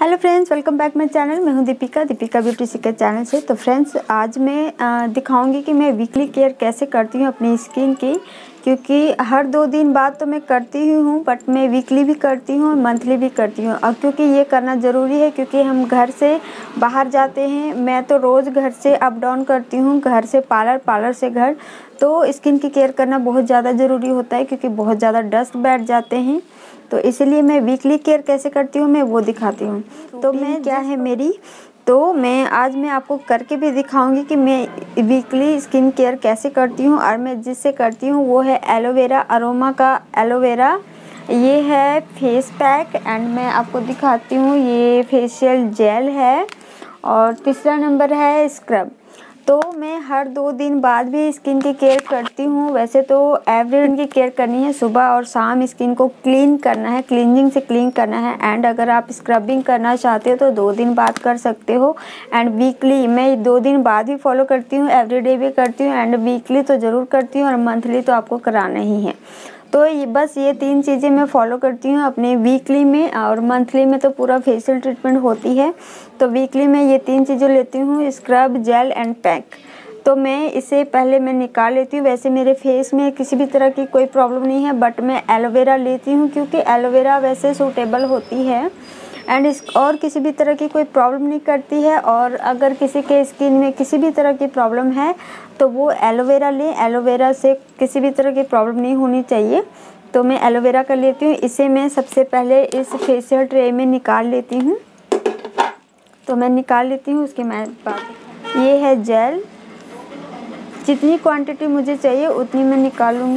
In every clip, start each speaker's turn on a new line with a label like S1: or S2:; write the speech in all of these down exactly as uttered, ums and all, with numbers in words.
S1: Hello friends, welcome back my channel. मैं हूं Deepika Deepika beauty seeker channel से। तो फ्रेंड्स, आज मैं दिखाऊंगी कि मैं वीकली केयर कैसे करती हूं अपनी स्किन की, क्योंकि हर दो दिन बाद तो मैं करती ही हूँ, बट मैं वीकली भी करती हूँ और मंथली भी करती हूँ। और क्योंकि ये करना ज़रूरी है, क्योंकि हम घर से बाहर जाते हैं। मैं तो रोज़ घर से अप डाउन करती हूँ, घर से पार्लर, पार्लर से घर। तो स्किन की केयर करना बहुत ज़्यादा ज़रूरी होता है, क्योंकि बहुत ज़्यादा डस्ट बैठ जाते हैं। तो इसीलिए मैं वीकली केयर कैसे करती हूँ मैं वो दिखाती हूँ। तो मैं क्या है मेरी तो मैं आज मैं आपको करके भी दिखाऊंगी कि मैं वीकली स्किन केयर कैसे करती हूँ। और मैं जिससे करती हूँ वो है एलोवेरा, अरोमा का एलोवेरा। ये है फेस पैक एंड मैं आपको दिखाती हूँ ये फेशियल जेल है। और तीसरा नंबर है स्क्रब। तो मैं हर दो दिन बाद भी स्किन की केयर करती हूँ। वैसे तो एवरी दिन की केयर करनी है, सुबह और शाम स्किन को क्लीन करना है, क्लींजिंग से क्लीन करना है। एंड अगर आप स्क्रबिंग करना चाहते हो तो दो दिन बाद कर सकते हो। एंड वीकली मैं दो दिन बाद ही फॉलो करती हूँ, एवरीडे भी करती हूँ एंड वीकली तो ज़रूर करती हूँ और मंथली तो आपको कराना ही है। तो ये बस ये तीन चीज़ें मैं फॉलो करती हूँ अपने वीकली में। और मंथली में तो पूरा फेशियल ट्रीटमेंट होती है। तो वीकली में ये तीन चीज़ें लेती हूँ, स्क्रब, जेल एंड पैक। तो मैं इसे पहले मैं निकाल लेती हूँ। वैसे मेरे फेस में किसी भी तरह की कोई प्रॉब्लम नहीं है, बट मैं एलोवेरा लेती हूँ क्योंकि एलोवेरा वैसे सूटेबल होती है एंड इस और किसी भी तरह की कोई प्रॉब्लम नहीं करती है। और अगर किसी के स्किन में किसी भी तरह की प्रॉब्लम है तो वो एलोवेरा लें। एलोवेरा से किसी भी तरह की प्रॉब्लम नहीं होनी चाहिए। तो मैं एलोवेरा का लेती हूँ। इसे मैं सबसे पहले इस फेशियल ट्रे में निकाल लेती हूँ। तो मैं निकाल लेती हूँ। उसके बाद ये है जेल। जितनी क्वांटिटी मुझे चाहिए उतनी मैं निकालूंगी।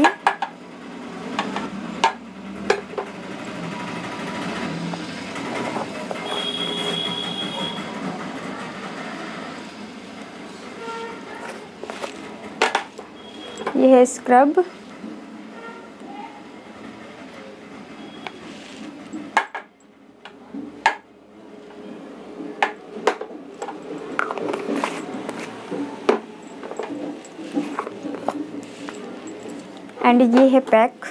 S1: ये है स्क्रब। एंड ये है पैक।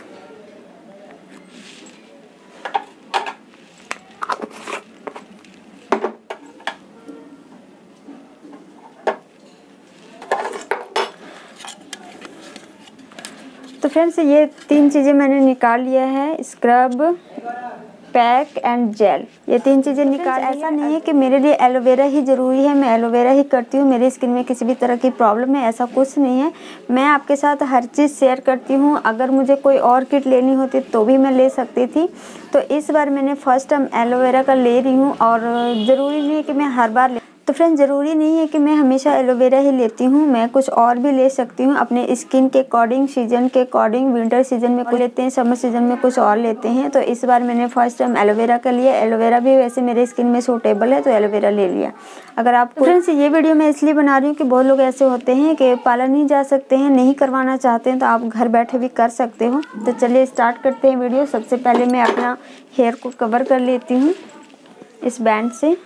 S1: तो फ्रेंड्स, ये तीन चीज़ें मैंने निकाल लिया है, स्क्रब, पैक एंड जेल। ये तीन चीज़ें निकाल। ऐसा नहीं है कि मेरे लिए एलोवेरा ही ज़रूरी है, मैं एलोवेरा ही करती हूँ, मेरी स्किन में किसी भी तरह की प्रॉब्लम है, ऐसा कुछ नहीं है। मैं आपके साथ हर चीज़ शेयर करती हूँ। अगर मुझे कोई और किट लेनी होती तो भी मैं ले सकती थी। तो इस बार मैंने फर्स्ट टाइम एलोवेरा का ले रही हूँ। और ज़रूरी नहीं है कि मैं हर बार ले तो फ्रेंड्स, ज़रूरी नहीं है कि मैं हमेशा एलोवेरा ही लेती हूँ, मैं कुछ और भी ले सकती हूँ अपने स्किन के अकॉर्डिंग, सीजन के अकॉर्डिंग। विंटर सीजन में कुछ लेते हैं, समर सीजन में कुछ और लेते हैं। तो इस बार मैंने फर्स्ट टाइम एलोवेरा का लिया। एलोवेरा भी वैसे मेरे स्किन में सूटेबल है तो एलोवेरा ले लिया। अगर आप फ्रेंड्स, ये वीडियो मैं इसलिए बना रही हूँ कि बहुत लोग ऐसे होते हैं कि पार्लर नहीं जा सकते हैं, नहीं करवाना चाहते हैं, तो आप घर बैठे भी कर सकते हो। तो चलिए स्टार्ट करते हैं वीडियो। सबसे पहले मैं अपना हेयर को कवर कर लेती हूँ इस बैंड से।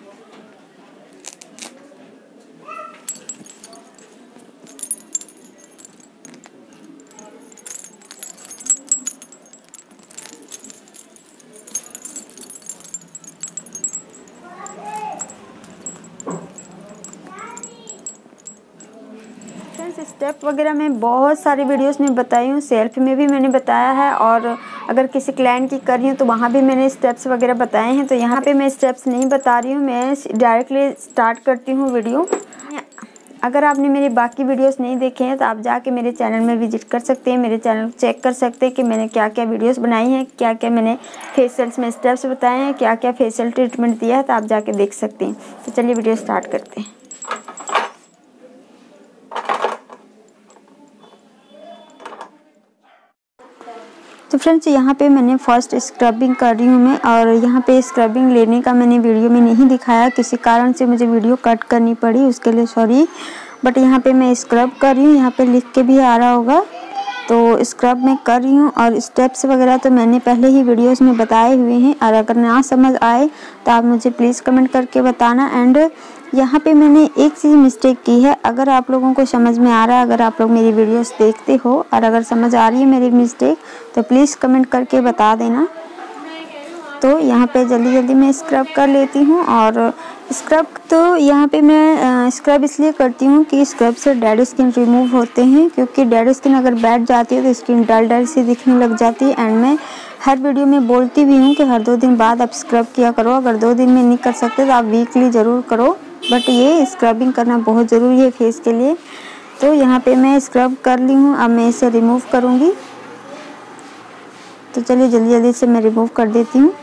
S1: स्टेप वगैरह मैं बहुत सारी वीडियोस में बताई हूँ, सेल्फ में भी मैंने बताया है। और अगर किसी क्लाइंट की कर रही हूँ तो वहाँ भी मैंने स्टेप्स वगैरह बताए हैं। तो यहाँ पे मैं स्टेप्स नहीं बता रही हूँ, मैं डायरेक्टली स्टार्ट करती हूँ वीडियो। अगर आपने मेरी बाकी वीडियोस नहीं देखे हैं तो आप जाके मेरे चैनल में विजिट कर सकते हैं, मेरे चैनल चेक कर सकते हैं कि मैंने क्या क्या वीडियोस बनाई हैं, क्या क्या मैंने फेशियल्स में स्टेप्स बताए हैं, क्या क्या फेशियल ट्रीटमेंट दिया है। तो आप जाके देख सकते हैं। तो चलिए वीडियो स्टार्ट करते हैं। तो फ्रेंड्स, यहाँ पे मैंने फर्स्ट स्क्रबिंग कर रही हूँ मैं। और यहाँ पे स्क्रबिंग लेने का मैंने वीडियो में नहीं दिखाया, किसी कारण से मुझे वीडियो कट करनी पड़ी, उसके लिए सॉरी। बट यहाँ पे मैं स्क्रब कर रही हूँ, यहाँ पे लिख के भी आ रहा होगा। तो स्क्रब मैं कर रही हूँ। और स्टेप्स वगैरह तो मैंने पहले ही वीडियोस में बताए हुए हैं। और अगर ना समझ आए तो आप मुझे प्लीज़ कमेंट करके बताना। एंड यहाँ पे मैंने एक चीज़ मिस्टेक की है, अगर आप लोगों को समझ में आ रहा है, अगर आप लोग मेरी वीडियोस देखते हो और अगर समझ आ रही है मेरी मिस्टेक तो प्लीज़ कमेंट करके बता देना। तो यहाँ पे जल्दी जल्दी मैं स्क्रब कर लेती हूँ। और स्क्रब तो यहाँ पे मैं स्क्रब इसलिए करती हूँ कि स्क्रब से डेड स्किन रिमूव होते हैं, क्योंकि डेड स्किन अगर बैठ जाती है तो स्किन डल डल सी दिखने लग जाती है। एंड मैं हर वीडियो में बोलती भी हूँ कि हर दो दिन बाद आप स्क्रब किया करो। अगर दो दिन में नहीं कर सकते तो आप वीकली ज़रूर करो, बट ये स्क्रबिंग करना बहुत ज़रूरी है फेस के लिए। तो यहाँ पे मैं स्क्रब कर ली हूँ, अब मैं इसे रिमूव करूँगी। तो चलिए जल्दी जल्दी से मैं रिमूव कर देती हूँ।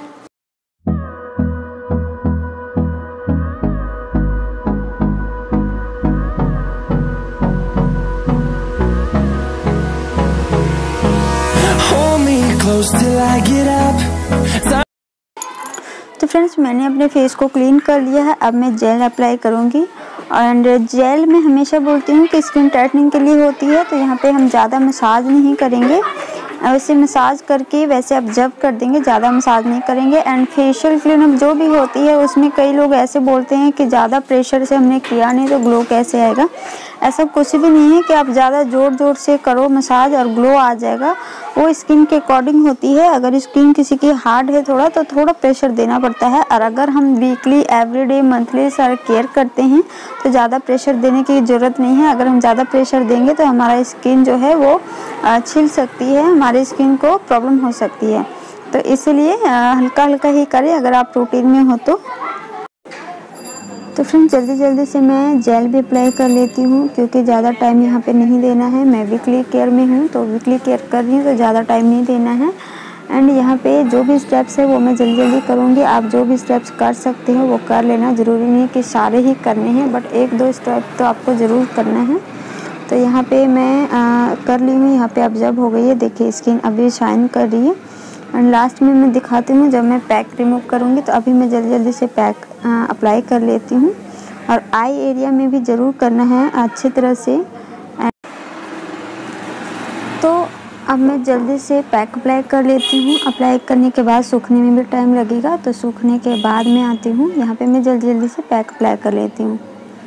S1: तो फ्रेंड्स मैंने अपने फेस को क्लीन कर लिया है, अब मैं जेल अप्लाई करूँगी। एंड जेल मैं हमेशा बोलती हूँ कि स्किन टाइटनिंग के लिए होती है, तो यहाँ पे हम ज़्यादा मसाज नहीं करेंगे। वैसे मसाज करके वैसे ऑब्जर्व कर देंगे, ज़्यादा मसाज नहीं करेंगे। एंड फेशियल क्लीनअप जो भी होती है उसमें कई लोग ऐसे बोलते हैं कि ज़्यादा प्रेशर से हमने किया नहीं तो ग्लो कैसे आएगा। ऐसा कुछ भी नहीं है कि आप ज़्यादा ज़ोर ज़ोर से करो मसाज और ग्लो आ जाएगा, वो स्किन के अकॉर्डिंग होती है। अगर स्किन किसी की हार्ड है थोड़ा तो थोड़ा प्रेशर देना पड़ता है, और अगर हम वीकली एवरीडे मंथली सारा केयर करते हैं तो ज़्यादा प्रेशर देने की ज़रूरत नहीं है। अगर हम ज़्यादा प्रेशर देंगे तो हमारा स्किन जो है वो छिल सकती है, हमारी स्किन को प्रॉब्लम हो सकती है। तो इसलिए हल्का हल्का ही करें अगर आप रूटीन में हो तो। तो फ्रेंड्स जल्दी जल्दी से मैं जेल भी अप्लाई कर लेती हूँ, क्योंकि ज़्यादा टाइम यहाँ पे नहीं देना है। मैं वीकली केयर में हूँ तो वीकली केयर कर रही हूँ, तो ज़्यादा टाइम नहीं देना है। एंड यहाँ पे जो भी स्टेप्स है वो मैं जल्दी जल्दी करूँगी। आप जो भी स्टेप्स कर सकते हो वो कर लेना, ज़रूरी नहीं कि सारे ही करने हैं, बट एक दो स्टेप तो आपको ज़रूर करना है। तो यहाँ पे मैं आ, कर ली हूँ। यहाँ पे ऑब्जर्व हो गई है, देखिए स्किन अभी शाइन कर रही है। एंड लास्ट में मैं दिखाती हूँ जब मैं पैक रिमूव करूँगी। तो अभी मैं जल्दी जल्दी से पैक अप्लाई कर लेती हूँ, और आई एरिया में भी ज़रूर करना है अच्छी तरह से। तो अब मैं जल्दी से पैक अप्लाई कर लेती हूँ। अप्लाई करने के बाद सूखने में भी टाइम लगेगा, तो सूखने के बाद मैं आती हूँ। यहाँ पे मैं जल्दी जल्दी से पैक अप्लाई कर लेती हूँ।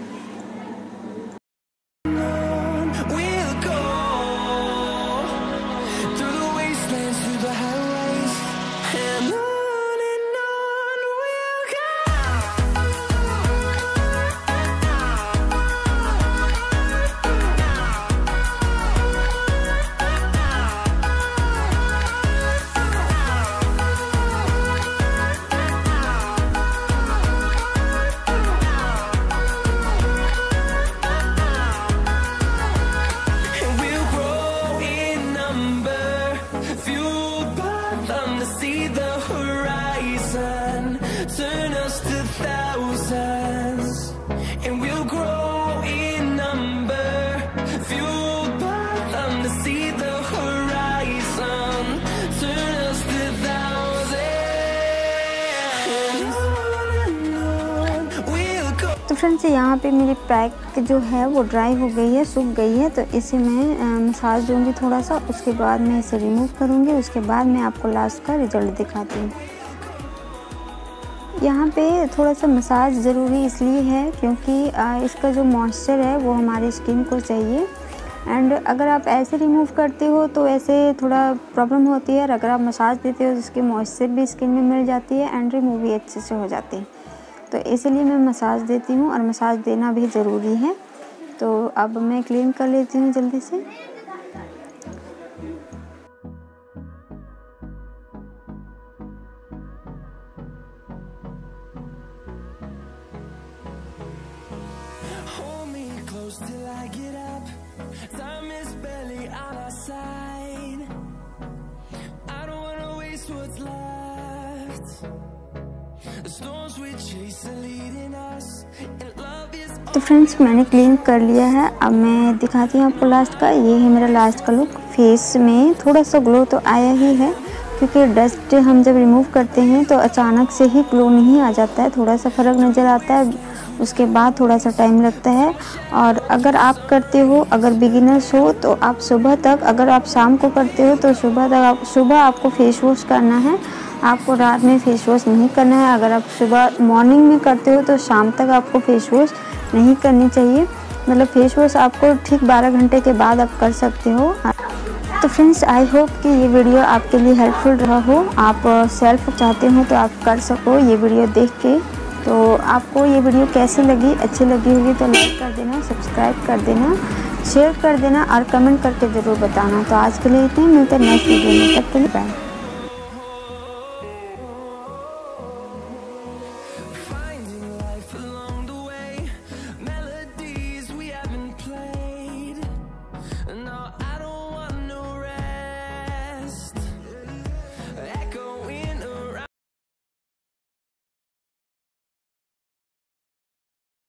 S1: फ्रेंड्स यहाँ पे मेरी पैक जो है वो ड्राई हो गई है, सूख गई है। तो इसे मैं मसाज दूंगी थोड़ा सा, उसके बाद मैं इसे रिमूव करूंगी। उसके बाद मैं आपको लास्ट का रिजल्ट दिखाती हूँ। यहाँ पे थोड़ा सा मसाज ज़रूरी इसलिए है क्योंकि इसका जो मॉइस्चर है वो हमारी स्किन को चाहिए। एंड अगर आप ऐसे रिमूव करते हो तो ऐसे थोड़ा प्रॉब्लम होती है, और अगर आप मसाज देते हो तो इसकी मॉइस्चर भी स्किन में मिल जाती है एंड रिमूव भी अच्छे से हो जाती है। तो इसलिए मैं मसाज देती हूँ, और मसाज देना भी ज़रूरी है। तो अब मैं क्लीन कर लेती हूँ जल्दी से। तो फ्रेंड्स मैंने क्लीन कर लिया है। अब मैं दिखाती हूँ आपको लास्ट का। ये है मेरा लास्ट का लुक। फेस में थोड़ा सा ग्लो तो आया ही है, क्योंकि डस्ट हम जब रिमूव करते हैं तो अचानक से ही ग्लो नहीं आ जाता है, थोड़ा सा फ़र्क नज़र आता है, उसके बाद थोड़ा सा टाइम लगता है। और अगर आप करते हो, अगर बिगिनर्स हो तो आप सुबह तक, अगर आप शाम को करते हो तो सुबह तक आप सुबह आपको फेस वॉश करना है, आपको रात में फेस वॉश नहीं करना है। अगर आप सुबह मॉर्निंग में करते हो तो शाम तक आपको फेस वॉश नहीं करनी चाहिए। मतलब फेस वॉश आपको ठीक बारह घंटे के बाद आप कर सकते हो। तो तो फ्रेंड्स आई होप कि ये वीडियो आपके लिए हेल्पफुल रहा हो। आप सेल्फ चाहते हो तो आप कर सको ये वीडियो देख के। तो आपको ये वीडियो कैसी लगी, अच्छी लगी होगी तो लाइक कर देना, सब्सक्राइब कर देना, शेयर कर देना और कमेंट करके ज़रूर बताना। तो आज के लिए इतना ही, मिलते हैं नेक्स्ट वीडियो में, तब के लिए बाय।